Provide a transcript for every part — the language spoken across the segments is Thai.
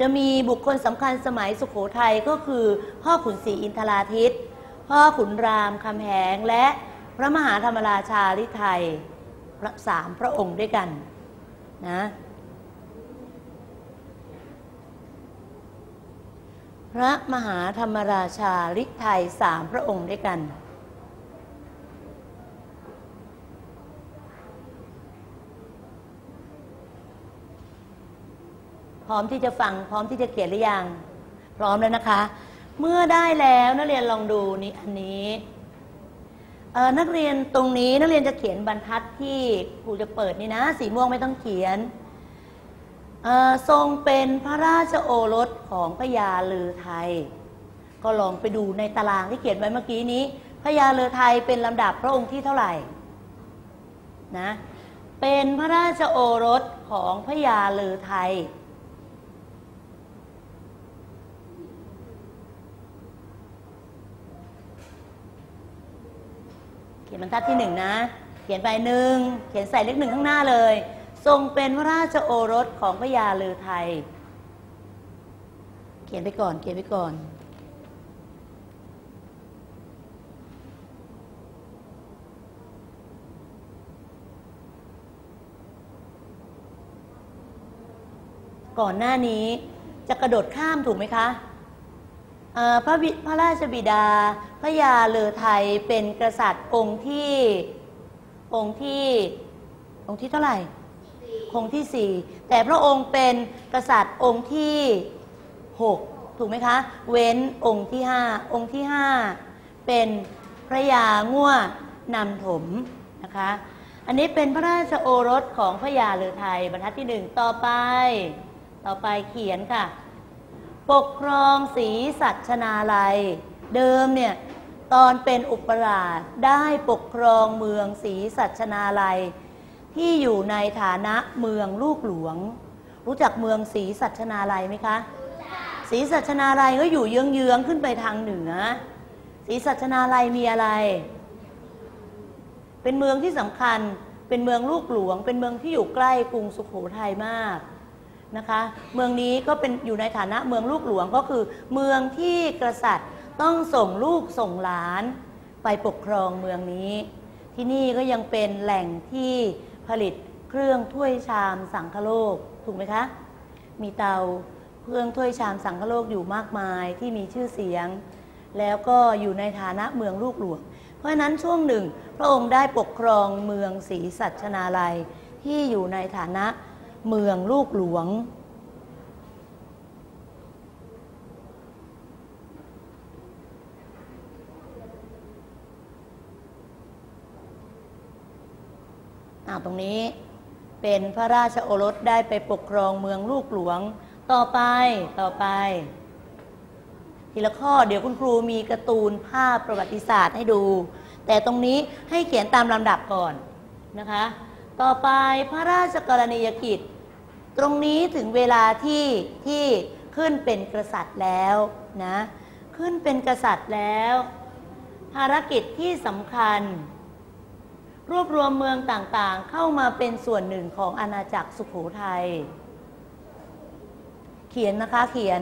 จะมีบุคคลสำคัญสมัยสุโขทัยก็คือพ่อขุนศรีอินทราทิตพ่อขุนรามคำแหงและพระมหาธรรมราชาฤทัย3 พระองค์ด้วยกันนะพระมหาธรรมราชาฤทัย3 พระองค์ด้วยกันพร้อมที่จะฟังพร้อมที่จะเขียนหรือยังพร้อมแล้วนะคะเมื่อได้แล้วนักเรียนลองดูนี่อันนี้นักเรียนตรงนี้นักเรียนจะเขียนบรรทัดที่ครูจะเปิดนี่นะสีม่วงไม่ต้องเขียนทรงเป็นพระราชโอรสของพญาฤทัยก็ลองไปดูในตารางที่เขียนไว้เมื่อกี้นี้พญาฤทัยเป็นลำดับพระองค์ที่เท่าไหร่นะเป็นพระราชโอรสของพญาฤทัยเขียนบรรทัดที่1นะเขียนไป1เขียนใส่เลข1ข้างหน้าเลยทรงเป็นพระราชโอรสของพญาฤทัยเขียนไปก่อนก่อนหน้านี้จะกระโดดข้ามถูกไหมคะพระราชบิดาพญาฤทัยเป็นกษัตริย์องค์ที่เท่าไหร่องค์ที่4แต่พระองค์เป็นกษัตริย์องค์ที่6ถูกไหมคะเว้นองค์ที่5องค์ที่5เป็นพระยาง่วนำถมนะคะอันนี้เป็นพระราชโอรสของพญาฤทัยบรรทัดที่1ต่อไปเขียนค่ะปกครองศรีสัชนาลัยเดิมเนี่ยตอนเป็นอุปราชได้ปกครองเมืองศรีสัชนาลัยที่อยู่ในฐานะเมืองลูกหลวงรู้จักเมืองศรีสัชนาลัยไหมคะศรีสัชนาลัยก็อยู่เยื้องๆขึ้นไปทางเหนือศรีสัชนาลัยมีอะไรเป็นเมืองที่สำคัญเป็นเมืองลูกหลวงเป็นเมืองที่อยู่ใกล้กรุงสุโขทัยมากนะคะเมืองนี้ก็เป็นอยู่ในฐานะเมืองลูกหลวงก็คือเมืองที่กษัตริย์ต้องส่งลูกส่งหลานไปปกครองเมืองนี้ที่นี่ก็ยังเป็นแหล่งที่ผลิตเครื่องถ้วยชามสังคโลกถูกไหมคะมีเตาเครื่องถ้วยชามสังคโลกอยู่มากมายที่มีชื่อเสียงแล้วก็อยู่ในฐานะเมืองลูกหลวงเพราะฉะนั้นช่วงหนึ่งพระองค์ได้ปกครองเมืองศรีสัชนาลัยที่อยู่ในฐานะเมืองลูกหลวงตรงนี้เป็นพระราชโอรสได้ไปปกครองเมืองลูกหลวงต่อไปทีละข้อเดี๋ยวคุณครูมีการ์ตูนภาพประวัติศาสตร์ให้ดูแต่ตรงนี้ให้เขียนตามลำดับก่อนนะคะต่อไปพระราชกรณียกิจตรงนี้ถึงเวลาที่ขึ้นเป็นกษัตริย์แล้วนะขึ้นเป็นกษัตริย์แล้วภารกิจที่สำคัญรวบรวมเมืองต่างๆเข้ามาเป็นส่วนหนึ่งของอาณาจักรสุโขทัยเขียนนะคะเขียน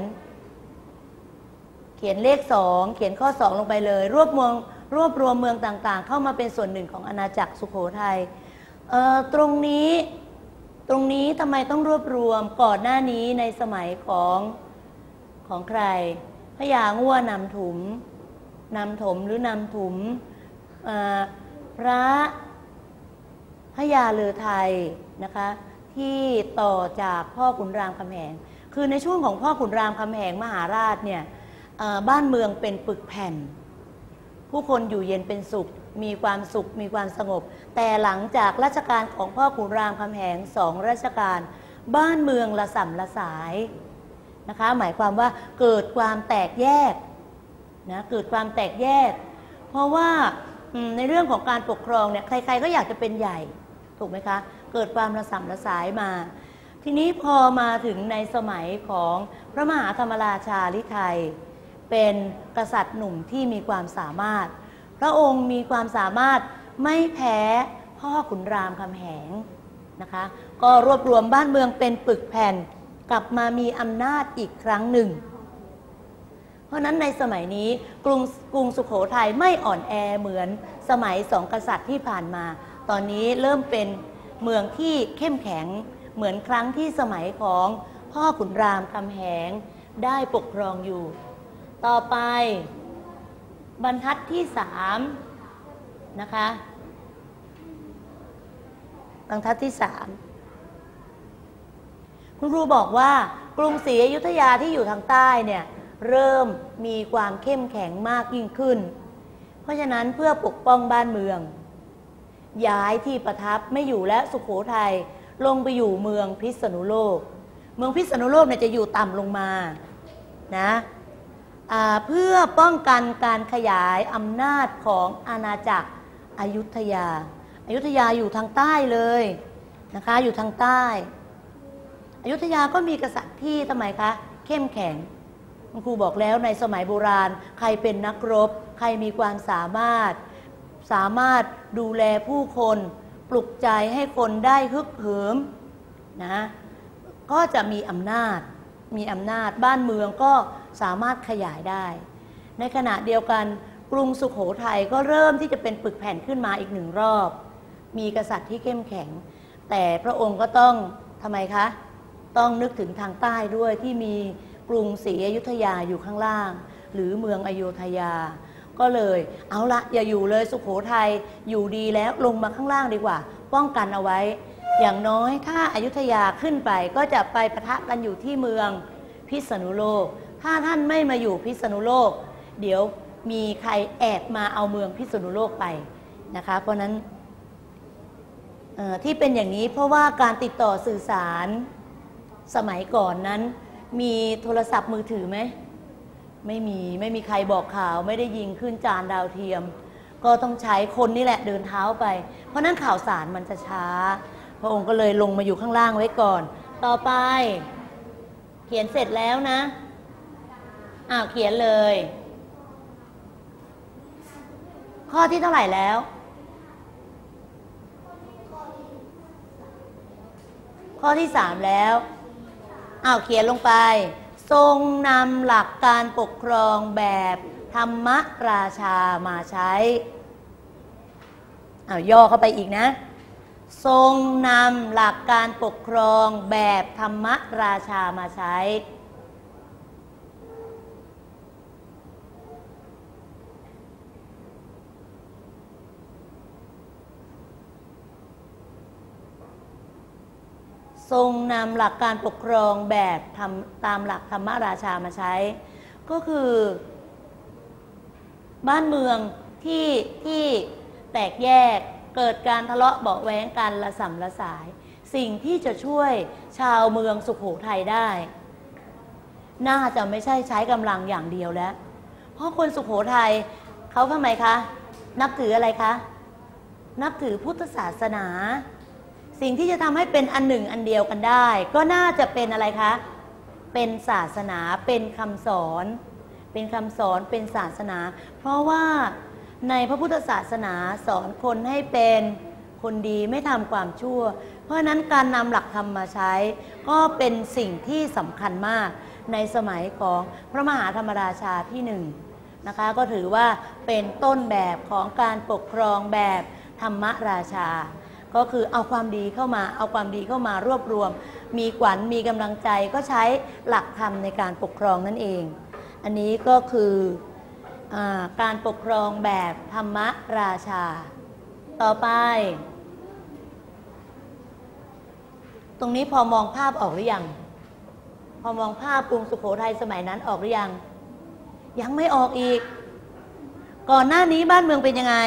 เลข2เขียนข้อ2ลงไปเลยรวบรวมเมืองต่างๆเข้ามาเป็นส่วนหนึ่งของอาณาจักรสุโขทัยตรงนี้ทำไมต้องรวบรวมก่อนหน้านี้ในสมัยของใครพญาง่วนำถมหรือนำถุมพระพญาฤทัยนะคะที่ต่อจากพ่อขุนรามคำแหงคือในช่วงของพ่อขุนรามคำแหงมหาราชเนี่ยบ้านเมืองเป็นปึกแผ่นผู้คนอยู่เย็นเป็นสุขมีความสุขมีความสงบแต่หลังจากรัชกาลของพ่อขุนรามคำแหง2รัชกาลบ้านเมืองละส่ำละสายนะคะหมายความว่าเกิดความแตกแยกนะเกิดความแตกแยกเพราะว่าในเรื่องของการปกครองเนี่ยใครๆก็อยากจะเป็นใหญ่ถูกไหมคะเกิดความละส่ำละสายมาทีนี้พอมาถึงในสมัยของพระมหาธรรมราชาฤทัยเป็นกษัตริย์หนุ่มที่มีความสามารถพระองค์มีความสามารถไม่แพ้พ่อขุนรามคำแหงนะคะก็รวบรวมบ้านเมืองเป็นปึกแผ่นกลับมามีอำนาจอีกครั้งหนึ่งเพราะนั้นในสมัยนี้กรุงสุโขทัยไม่อ่อนแอเหมือนสมัยสองกษัตริย์ที่ผ่านมาตอนนี้เริ่มเป็นเมืองที่เข้มแข็งเหมือนครั้งที่สมัยของพ่อขุนรามคำแหงได้ปกครองอยู่ต่อไปบรรทัดที่3นะคะบรรทัดที่3คุณครูบอกว่ากรุงศรีอยุธยาที่อยู่ทางใต้เนี่ยเริ่มมีความเข้มแข็งมากยิ่งขึ้นเพราะฉะนั้นเพื่อปกป้องบ้านเมืองย้ายที่ประทับไม่อยู่และสุโขทัยลงไปอยู่เมืองพิษณุโลกเมืองพิษณุโลกเนี่ยจะอยู่ต่ำลงมานะเพื่อป้องกันการขยายอำนาจของอาณาจักรอยุธยาอยุธยาอยู่ทางใต้เลยนะคะอยู่ทางใต้อยุธยาก็มีกษัตริย์ที่ทำไมคะเข้มแข็งคุณครูบอกแล้วในสมัยโบราณใครเป็นนักรบใครมีความสามารถดูแลผู้คนปลุกใจให้คนได้ฮึกเหิมนะก็จะมีอำนาจบ้านเมืองก็สามารถขยายได้ในขณะเดียวกันกรุงสุโขทัยก็เริ่มที่จะเป็นปึกแผ่นขึ้นมาอีกหนึ่งรอบมีกษัตริย์ที่เข้มแข็งแต่พระองค์ก็ต้องทำไมคะต้องนึกถึงทางใต้ด้วยที่มีกรุงศรีอยุธยาอยู่ข้างล่างหรือเมืองอโยธยาก็เลยเอาละอย่าอยู่เลยสุโขทัยอยู่ดีแล้วลงมาข้างล่างดีกว่าป้องกันเอาไว้อย่างน้อยถ้าอยุธยาขึ้นไปก็จะไปปะทะกันอยู่ที่เมืองพิษณุโลกถ้าท่านไม่มาอยู่พิษณุโลกเดี๋ยวมีใครแอบมาเอาเมืองพิษณุโลกไปนะคะเพราะนั้นที่เป็นอย่างนี้เพราะว่าการติดต่อสื่อสารสมัยก่อนนั้นมีโทรศัพท์มือถือไหมไม่มีใครบอกข่าวไม่ได้ยิงขึ้นจานดาวเทียมก็ต้องใช้คนนี่แหละเดินเท้าไปเพราะนั้นข่าวสารมันจะช้าพระองค์ก็เลยลงมาอยู่ข้างล่างไว้ก่อนต่อไปเขียนเสร็จแล้วนะเขียนเลยข้อที่เท่าไหร่แล้วข้อที่3แล้วเขียนลงไปทรงนำหลักการปกครองแบบธรรมราชามาใช้ย่อเข้าไปอีกนะทรงนำหลักการปกครองแบบธรรมราชามาใช้ทรงนำหลักการปกครองแบบตามหลักธรรมราชามาใช้ก็คือบ้านเมืองที่แตกแยกเกิดการทะเลาะเบาะแว้งกันระส่ำระสายสิ่งที่จะช่วยชาวเมืองสุโขทัยได้น่าจะไม่ใช่ใช้กำลังอย่างเดียวแล้วเพราะคนสุโขทัยเขาทำไมคะนับถืออะไรคะนับถือพุทธศาสนาสิ่งที่จะทำให้เป็นอันหนึ่งอันเดียวกันได้ก็น่าจะเป็นอะไรคะเป็นศาสนาเป็นคำสอนเป็นศาสนาเพราะว่าในพระพุทธศาสนาสอนคนให้เป็นคนดีไม่ทำความชั่วเพราะนั้นการนำหลักธรรมมาใช้ก็เป็นสิ่งที่สำคัญมากในสมัยของพระมหาธรรมราชาที่1นะคะก็ถือว่าเป็นต้นแบบของการปกครองแบบธรรมราชาก็คือเอาความดีเข้ามารวบรวมมีขวัญมีกำลังใจก็ใช้หลักธรรมในการปกครองนั่นเองอันนี้ก็คือการปกครองแบบธรรมราชาต่อไปตรงนี้พอมองภาพออกหรือยังพอมองภาพกรุงสุโขทัยสมัยนั้นออกหรือยังไม่ออกอีกก่อนหน้านี้บ้านเมืองเป็นยังไง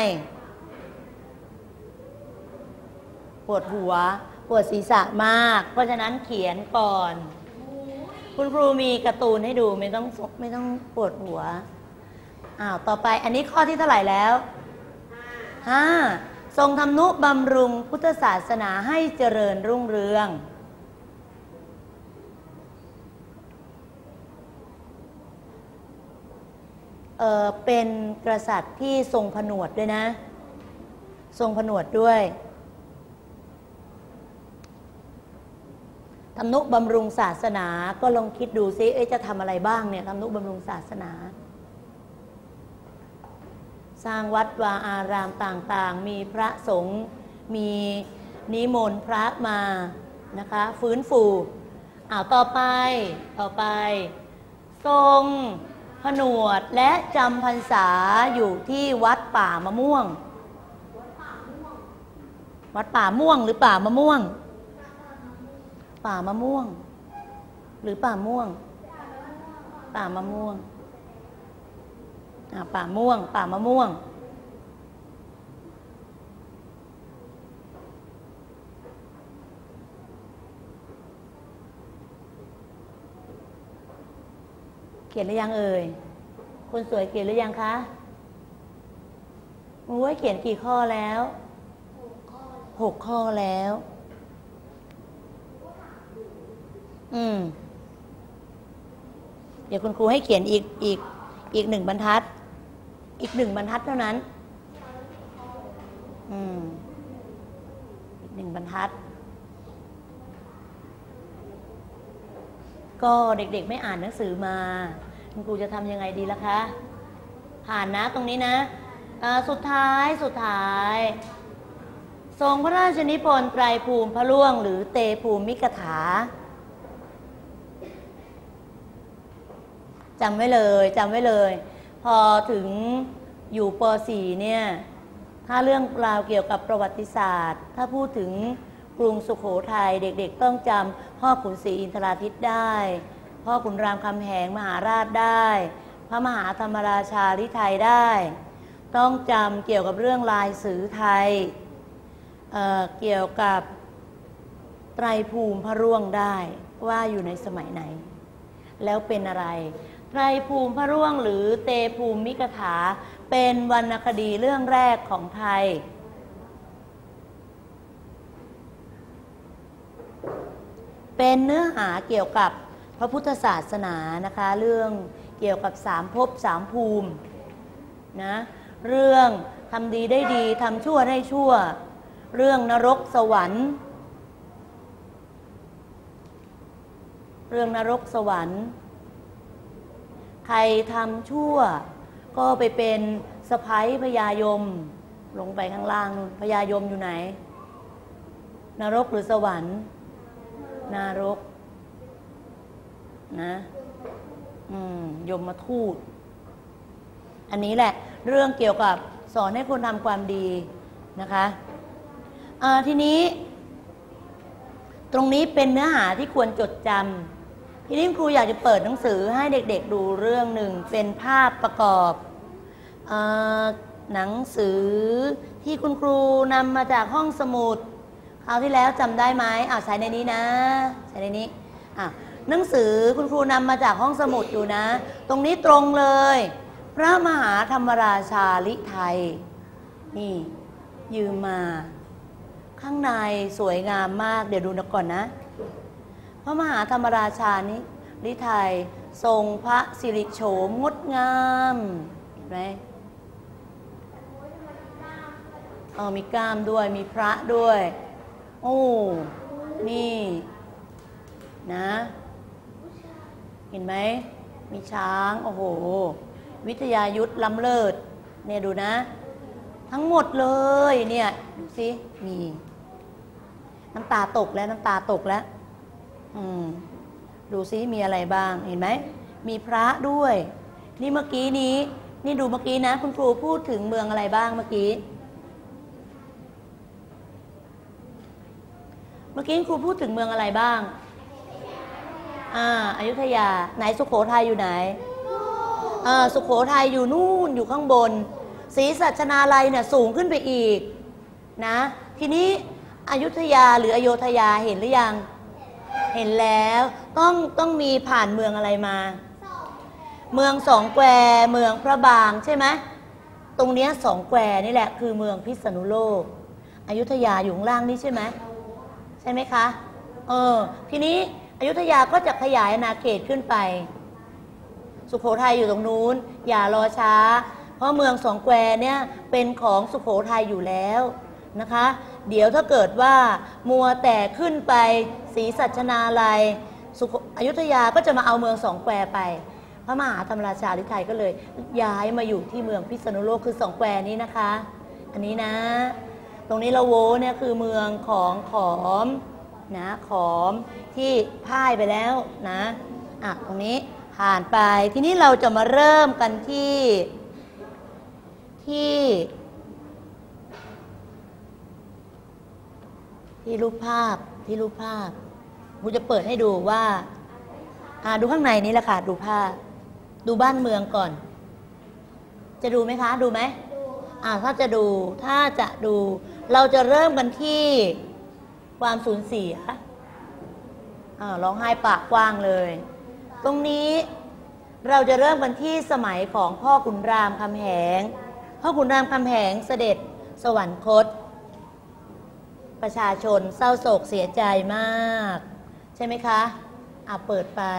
ปวดหัวปวดศีรษะมากเพราะฉะนั้นเขียนก่อนคุณครูมีการ์ตูนให้ดูไม่ต้องปวดหัวต่อไปอันนี้ข้อที่เท่าไหร่แล้วทรงทำนุบำรุงพุทธศาสนาให้เจริญรุ่งเรืองเป็นกษัตริย์ที่ทรงผนวดด้วยนะทรงผนวดด้วยทำนุบำรุงศาสนาก็ลองคิดดูซิจะทำอะไรบ้างเนี่ยทำนุบำรุงศาสนาสร้างวัดวาอารามต่างๆมีพระสงฆ์มีนิมนต์พระมานะคะฟื้นฟูต่อไปทรงผนวดและจำพรรษาอยู่ที่วัดป่ามะม่วงวัดป่าม่วงหรือป่ามะม่วงป่ามะม่วงหรือป่าม่วงป่ามะม่วงป่าม่วงป่ามะม่วงเขียนหรือยังเอ่ยคนสวยเขียนหรือยังคะโอ้ยเขียนกี่ข้อแล้ว6 ข้อแล้วเดี๋ยวคุณครูให้เขียนอีก1 บรรทัดอีก1 บรรทัดเท่านั้นอีก1 บรรทัดก็เด็กๆไม่อ่านหนังสือมาคุณครูจะทำยังไงดีล่ะคะผ่านนะตรงนี้นะสุดท้ายทรงพระราชนิพนธ์ไตรภูมิพระล่วงหรือเตภูมิกถาจำไว้เลยพอถึงอยู่ป .4 เนี่ยถ้าเรื่องราวเกี่ยวกับประวัติศาสตร์ถ้าพูดถึงกรุงสุโขทัยเด็กๆต้องจำพ่อขุนศรีอินทราทิตย์ได้พ่อขุนรามคำแหงมหาราชได้พระมหาธรรมราชาลิไทยได้ต้องจำเกี่ยวกับเรื่องลายสือไทยเกี่ยวกับไตรภูมิพระร่วงได้ว่าอยู่ในสมัยไหนแล้วเป็นอะไรไตรภูมิพระร่วงหรือเตภูมิกถาเป็นวรรณคดีเรื่องแรกของไทยเป็นเนื้อหาเกี่ยวกับพระพุทธศาสนานะคะเรื่องเกี่ยวกับ3 ภพ 3 ภูมินะเรื่องทำดีได้ดีทำชั่วได้ชั่วเรื่องนรกสวรรค์ใครทำชั่วก็ไปเป็นสะใภ้พญายมลงไปข้างล่างนู่นพญายมอยู่ไหนนรกหรือสวรรค์นรกนะยมทูตอันนี้แหละเรื่องเกี่ยวกับสอนให้คนทำความดีนะคะทีนี้ตรงนี้เป็นเนื้อหาที่ควรจดจำทีนี้ครูอยากจะเปิดหนังสือให้เด็กๆดูเรื่องหนึ่งเป็นภาพประกอบหนังสือที่คุณครูนำมาจากห้องสมุดคราวที่แล้วจำได้ไหมใส่ในนี้นะใส่ในนี้หนังสือคุณครูนำมาจากห้องสมุดอยู่นะตรงนี้ตรงเลยพระมหาธรรมราชาลิไทยนี่ยืมมาข้างในสวยงามมากเดี๋ยวดูก่อนนะพระมหาธรรมราชานี้ลิไทยทรงพระสิริโฉมงดงามเห็นไหมมีกล้ามด้วยมีพระด้วยโอ้นี่นะเห็นไหมมีช้างโอ้โหวิทยายุทธล้ำเลิศเนี่ยดูนะทั้งหมดเลยเนี่ยดูสิมีน้ำตาตกแล้วดูสิมีอะไรบ้างเห็นไหมมีพระด้วยนี่เมื่อกี้นี้นี่ดูเมื่อกี้นะคุณครูพูดถึงเมืองอะไรบ้างเมื่อกี้ครูพูดถึงเมืองอะไรบ้างอยุธยาไหนสุโขทัยอยู่ไหนสุโขทัยอยู่นู่นอยู่ข้างบนศรีสัชนาลัยเนี่ยสูงขึ้นไปอีกนะทีนี้อยุธยาหรืออโยธยาเห็นหรือยังเห็นแล้วต้องมีผ่านเมืองอะไรมาเมืองสองแควเมืองพระบางใช่ไหมตรงเนี้ยสองแควนี่แหละคือเมืองพิษณุโลกอยุธยาอยู่ข้างล่างนี่ใช่ไหมคะทีนี้อยุธยาก็จะขยายอาณาเขตขึ้นไปสุโขทัยอยู่ตรงนู้นอย่ารอช้าเพราะเมืองสองแควเนี่ยเป็นของสุโขทัยอยู่แล้วนะคะเดี๋ยวถ้าเกิดว่ามัวแต่ขึ้นไปศรีสัชนาลัยอยุธยาก็จะมาเอาเมืองสองแควไปพระมหาธรรมราชาฤทัยก็เลยย้ายมาอยู่ที่เมืองพิษณุโลกคือสองแควนี้นะคะ อันนี้นะตรงนี้ละโวเนี่ยคือเมืองของขอมนะขอมที่พ่ายไปแล้วนะตรงนี้ผ่านไปทีนี้เราจะมาเริ่มกันที่รูปภาพครูจะเปิดให้ดูว่าดูข้างในนี้แหละค่ะดูภาพดูบ้านเมืองก่อนจะดูไหมคะดูไหมถ้าจะดูเราจะเริ่มกันที่ความสูญเสียร้องไห้ปากกว้างเลยตรงนี้เราจะเริ่มกันที่สมัยของพ่อขุนรามคำแหงพ่อขุนรามคำแหงเสด็จสวรรคตประชาชนเศร้าโศกเสียใจมากใช่ไหมคะเปิดไป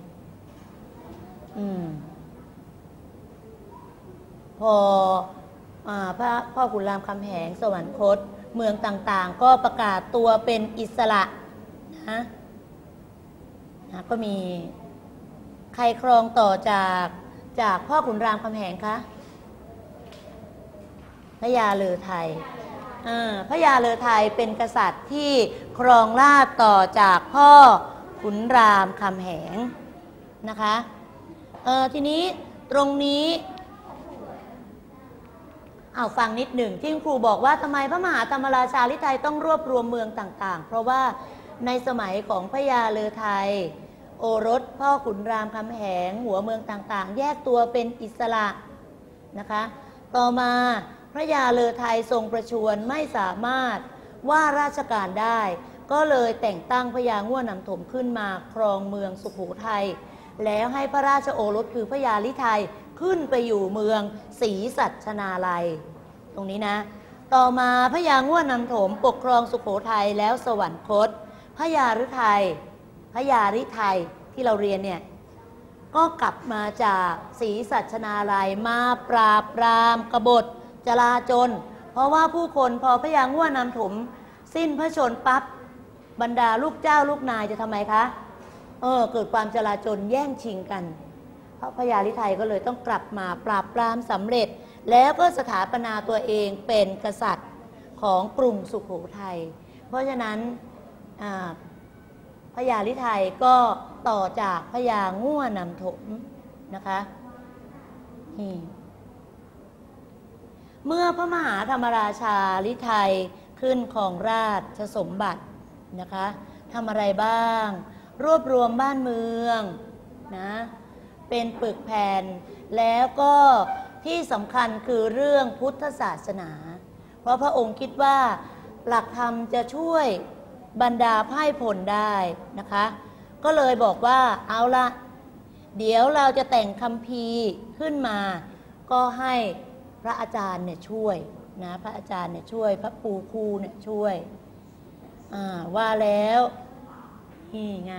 พอพ่อขุนรามคำแหงสวรรคตเมืองต่างๆก็ประกาศตัวเป็นอิสระนะก็มีใครครองต่อจากพ่อขุนรามคำแหงคะพระยาเลอไทยพระยาเลอไทยเป็นกษัตริย์ที่ครองราชย์ต่อจากพ่อขุนรามคำแหงนะคะทีนี้ตรงนี้ฟังนิดหนึ่งที่ครูบอกว่าทำไมพระมหาธรรมราชาฤทัยต้องรวบรวมเมืองต่างๆเพราะว่าในสมัยของพระยาเลอไทยโอรสพ่อขุนรามคำแหงหัวเมืองต่างๆแยกตัวเป็นอิสระนะคะต่อมาพระยาเลอไทยทรงประชวรไม่สามารถว่าราชการได้ก็เลยแต่งตั้งพระยาง่วนนำถมขึ้นมาครองเมืองสุโขทัยแล้วให้พระราชโอรสคือพระยาฤทัยขึ้นไปอยู่เมืองศรีสัชนาลัยตรงนี้นะต่อมาพระยาง่วนนำถมปกครองสุโขทัยแล้วสวรรคตพระยาฤทัยที่เราเรียนเนี่ยก็กลับมาจากศรีสัชนาลัยมาปราบปรามกบฏจลาจลเพราะว่าผู้คนพอพระยาง่วนนำถมสิ้นพระชนม์ปั๊บบรรดาลูกเจ้าลูกนายจะทำไมคะเกิดความจลาจลแย่งชิงกันพระยาฤทัยก็เลยต้องกลับมาปราบปรามสำเร็จแล้วก็สถาปนาตัวเองเป็นกษัตริย์ของกรุงสุโขทัยเพราะฉะนั้นพระยาฤทัยก็ต่อจากพระยาง่วนนำถมนะคะเมื่อพระมหาธรรมราชาฤทัยขึ้นครองราชสมบัตินะคะทำอะไรบ้างรวบรวมบ้านเมืองนะเป็นปึกแผ่นแล้วก็ที่สำคัญคือเรื่องพุทธศาสนาเพราะพระองค์คิดว่าหลักธรรมจะช่วยบรรดาพ่ายผลได้นะคะก็เลยบอกว่าเอาละเดี๋ยวเราจะแต่งคัมภีร์ขึ้นมาก็ให้พระอาจารย์เนี่ยช่วยนะพระอาจารย์เนี่ยช่วยพระปู่ครูเนี่ยช่วยว่าแล้วนี่ไง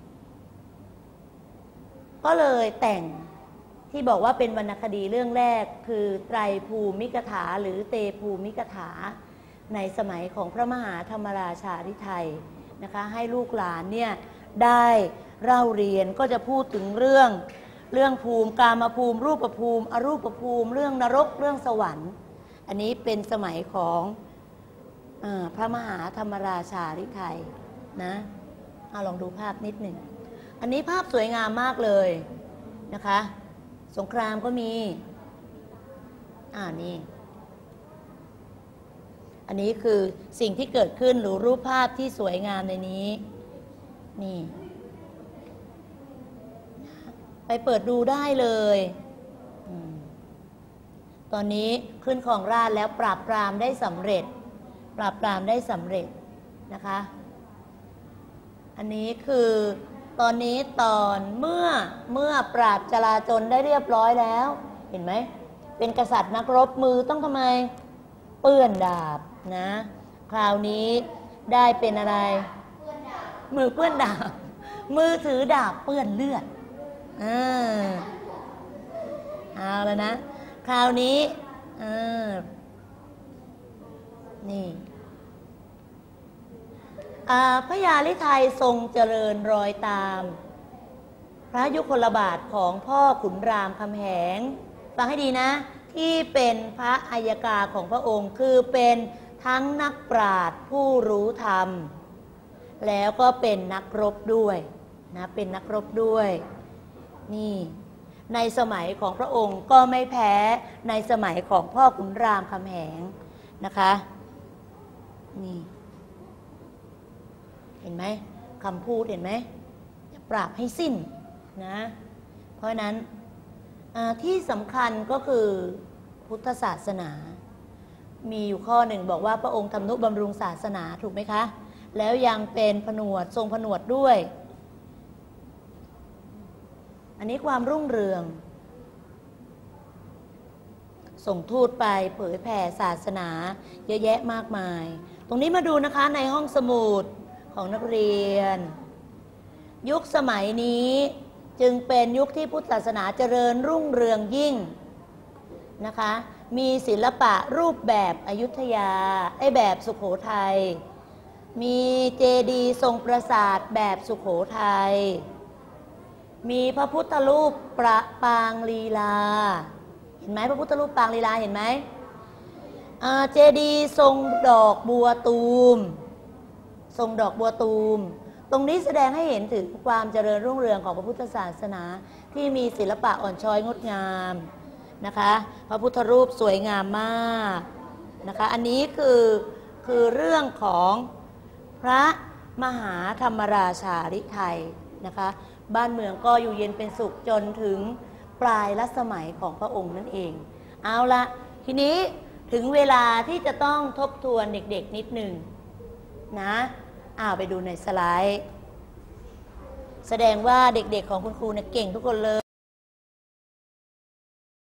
ก็เลยแต่งที่บอกว่าเป็นวรรณคดีเรื่องแรกคือไตรภูมิกถาหรือเตภูมิกถาในสมัยของพระมหาธรรมราชาฤทัยนะคะให้ลูกหลานเนี่ยได้เล่าเรียนก็จะพูดถึงเรื่องภูมิกามภูมิรูปภูมิอรูปภูมิเรื่องนรกเรื่องสวรรค์อันนี้เป็นสมัยของพระมหาธรรมราชาฤทัยนะลองดูภาพนิดหนึ่งอันนี้ภาพสวยงามมากเลยนะคะสงครามก็มีนี่อันนี้คือสิ่งที่เกิดขึ้นหรือรูปภาพที่สวยงามในนี้นี่ไปเปิดดูได้เลยตอนนี้ขึ้นครองราชย์แล้วปราบปรามได้สำเร็จนะคะอันนี้คือตอนนี้เมื่อปราบจลาจลได้เรียบร้อยแล้วเห็นไหมเป็นกษัตริย์นักรบมือต้องทำไมเปื้อนดาบนะคราวนี้ได้เป็นอะไรมือเปื้อนดาบมือถือดาบเปื้อนเลือดเอาแล้วนะคราวนี้นี่พระยาฤทัยทรงเจริญรอยตามพระยุคลบาทของพ่อขุนรามคำแหงฟังให้ดีนะที่เป็นพระอัยการของพระองค์คือเป็นทั้งนักปราชญ์ผู้รู้ธรรมแล้วก็เป็นนักรบด้วยนะเป็นนักรบด้วยนี่ในสมัยของพระองค์ก็ไม่แพ้ในสมัยของพ่อขุนรามคำแหงนะคะนี่เห็นไหมคำพูดเห็นไหมจะปราบให้สิ้นนะเพราะนั้นที่สำคัญก็คือพุทธศาสนามีอยู่ข้อหนึ่งบอกว่าพระองค์ทำนุบำรุงศาสนาถูกไหมคะแล้วยังเป็นผนวดทรงผนวดด้วยอันนี้ความรุ่งเรืองส่งทูตไปเผยแผ่ศาสนาเยอะแยะมากมายตรงนี้มาดูนะคะในห้องสมุดของนักเรียนยุคสมัยนี้จึงเป็นยุคที่พุทธศาสนาเจริญรุ่งเรืองยิ่งนะคะมีศิลปะรูปแบบอยุธยาแบบสุโขทัยมีเจดีย์ทรงปราสาทแบบสุโขทัยมีพระพุทธรูปประปางลีลาเห็นไหมพระพุทธรูปปางลีลาเห็นไหมเจดีย์ทรงดอกบัวตูมทรงดอกบัวตูมตรงนี้แสดงให้เห็นถึงความเจริญรุ่งเรืองของพระพุทธศาสนาที่มีศิลปะอ่อนช้อยงดงามนะคะพระพุทธรูปสวยงามมากนะคะอันนี้คือเรื่องของพระมหาธรรมราชาฤทัยนะคะบ้านเมืองก็อยู่เย็นเป็นสุขจนถึงปลายรัชสมัยของพระองค์นั่นเองเอาละทีนี้ถึงเวลาที่จะต้องทบทวนเด็กๆนิดหนึ่งนะไปดูในสไลด์แสดงว่าเด็กๆของคุณครูเนี่ยเก่งทุกคนเลย